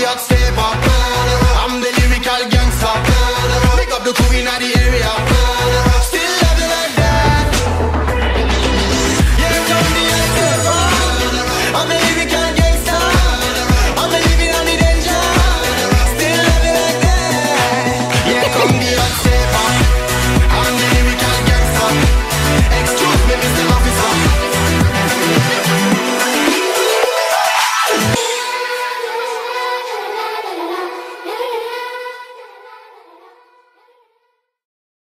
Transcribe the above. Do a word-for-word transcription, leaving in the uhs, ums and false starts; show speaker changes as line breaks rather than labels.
Hotstepper. I'm the lyrical gangster. Pick up the crew in the